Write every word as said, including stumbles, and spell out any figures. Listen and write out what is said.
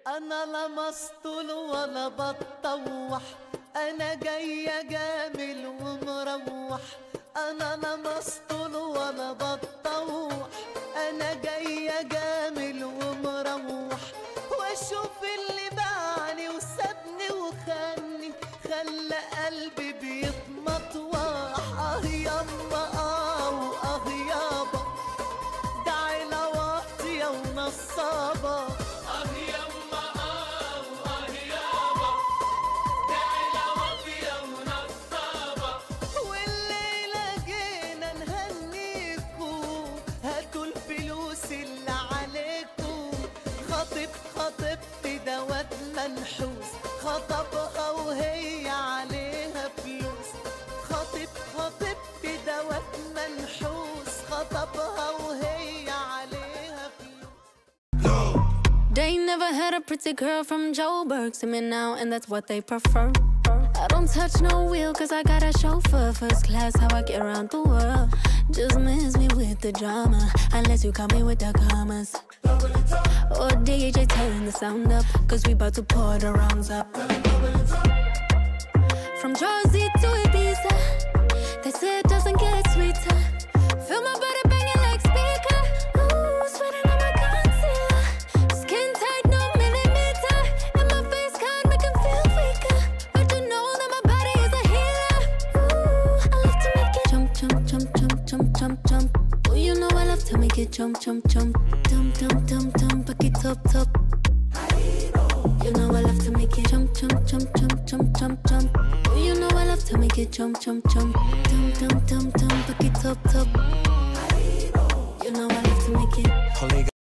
انا لا مسطول ولا بتطوح، انا جاية جامل ومروح. انا لا مسطول ولا بتطوح، انا جاية جامل ومروح. واشوف اللي باعني وسابني وخاني، خلى قلبي بيتمطوح. اه يما اه واه يابا، ده عيلة واطية ونصابة. خطيبتي دوت منحوس، خطبها وهي عليها فلوس. خطيب خطيبتي دوت منحوس، خطبها وهي عليها فلوس. They never had a pretty girl from Joburg to me now, and that's what they prefer. I don't touch no wheel cause I got a chauffeur. First class how I get around the world. Just miss me with the drama, unless you call me with the commas. Or D J turn the sound up, cause we bout to pour the wrongs up. From Jersey to Ibiza, they say it doesn't get sweeter. Feel my body banging like speaker. Ooh, sweating on my concealer. Skin tight, no millimeter. And my face can't make him feel weaker. But you know that my body is a healer. Ooh, I love to make it jump, jump, jump, jump, jump, jump, jump. Oh, you know I love to make it jump, jump, jump. Dum, dum, dum, dum, back it up, top. You know I love to make it jump, jump, jump, jump, jump, jump, jump. Oh, you know I love to make it jump, jump, jump. Dum, dum, dum, dum, back it up, top. You know I love to make it.